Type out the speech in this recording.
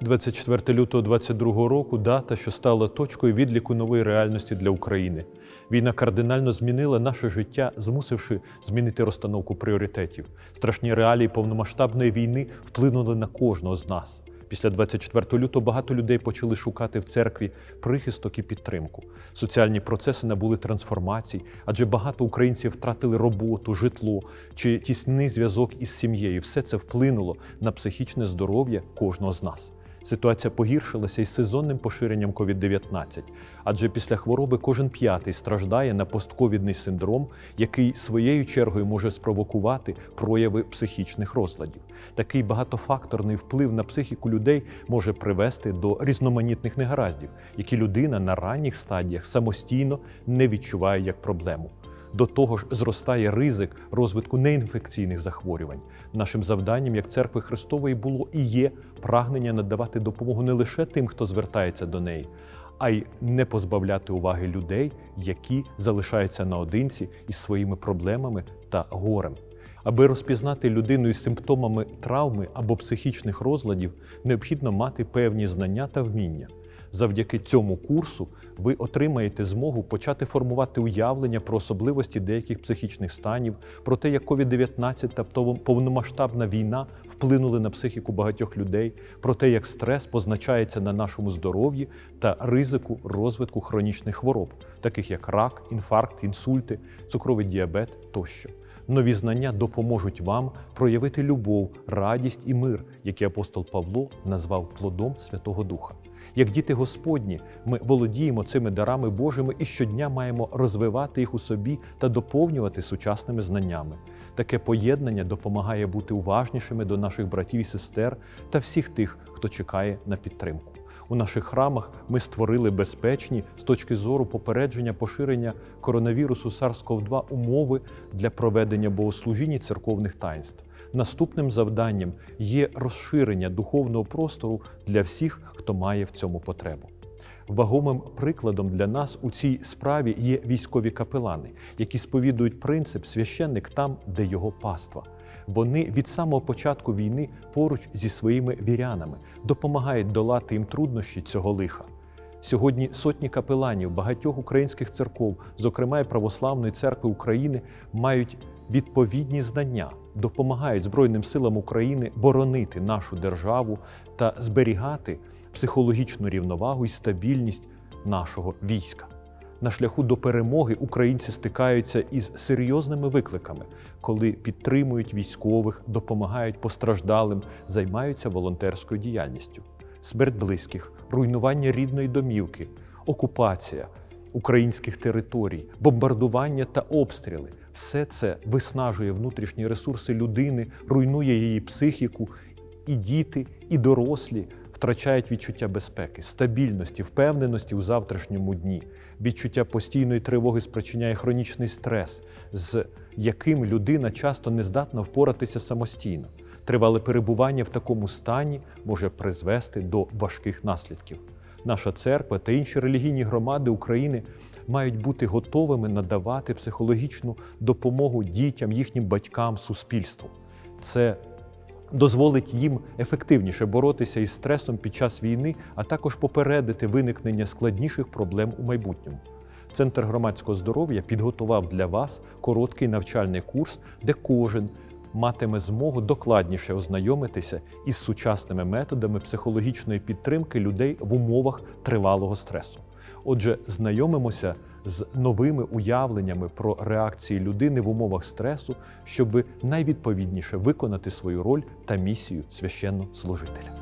24 лютого 2022 року – дата, що стала точкою відліку нової реальності для України. Війна кардинально змінила наше життя, змусивши змінити розстановку пріоритетів. Страшні реалії повномасштабної війни вплинули на кожного з нас. Після 24 лютого багато людей почали шукати в церкві прихисток і підтримку. Соціальні процеси набули трансформацій, адже багато українців втратили роботу, житло чи тісний зв'язок із сім'єю. Все це вплинуло на психічне здоров'я кожного з нас. Ситуація погіршилася із сезонним поширенням COVID-19, адже після хвороби кожен п'ятий страждає на постковідний синдром, який своєю чергою може спровокувати прояви психічних розладів. Такий багатофакторний вплив на психіку людей може привести до різноманітних негараздів, які людина на ранніх стадіях самостійно не відчуває як проблему. До того ж, зростає ризик розвитку неінфекційних захворювань. Нашим завданням як Церкви Христової було і є прагнення надавати допомогу не лише тим, хто звертається до неї, а й не позбавляти уваги людей, які залишаються наодинці із своїми проблемами та горем. Аби розпізнати людину із симптомами травми або психічних розладів, необхідно мати певні знання та вміння. Завдяки цьому курсу ви отримаєте змогу почати формувати уявлення про особливості деяких психічних станів, про те, як COVID-19 та повномасштабна війна вплинули на психіку багатьох людей, про те, як стрес позначається на нашому здоров'ї та ризику розвитку хронічних хвороб, таких як рак, інфаркт, інсульти, цукровий діабет тощо. Нові знання допоможуть вам проявити любов, радість і мир, які апостол Павло назвав плодом Святого Духа. Як діти Господні, ми володіємо цими дарами Божими і щодня маємо розвивати їх у собі та доповнювати сучасними знаннями. Таке поєднання допомагає бути уважнішими до наших братів і сестер та всіх тих, хто чекає на підтримку. У наших храмах ми створили безпечні, з точки зору попередження поширення коронавірусу SARS-CoV-2 умови для проведення богослужінь і церковних таїнств. Наступним завданням є розширення духовного простору для всіх, хто має в цьому потребу. Вагомим прикладом для нас у цій справі є військові капелани, які сповідують принцип «священник там, де його паства». Вони від самого початку війни поруч зі своїми вірянами допомагають долати їм труднощі цього лиха. Сьогодні сотні капеланів багатьох українських церков, зокрема і Православної церкви України, мають відповідні знання, допомагають Збройним силам України боронити нашу державу та зберігати психологічну рівновагу і стабільність нашого війська. На шляху до перемоги українці стикаються із серйозними викликами, коли підтримують військових, допомагають постраждалим, займаються волонтерською діяльністю. Смерть близьких, руйнування рідної домівки, окупація українських територій, бомбардування та обстріли – все це виснажує внутрішні ресурси людини, руйнує її психіку, і діти, і дорослі втрачають відчуття безпеки, стабільності, впевненості у завтрашньому дні. Відчуття постійної тривоги спричиняє хронічний стрес, з яким людина часто не здатна впоратися самостійно. Тривале перебування в такому стані може призвести до важких наслідків. Наша церква та інші релігійні громади України мають бути готовими надавати психологічну допомогу дітям, їхнім батькам, суспільству. Це дозволить їм ефективніше боротися із стресом під час війни, а також попередити виникнення складніших проблем у майбутньому. Центр громадського здоров'я підготував для вас короткий навчальний курс, де кожен матиме змогу докладніше ознайомитися із сучасними методами психологічної підтримки людей в умовах тривалого стресу. Отже, знайомимося з новими уявленнями про реакції людини в умовах стресу, щоб найвідповідніше виконати свою роль та місію священнослужителя.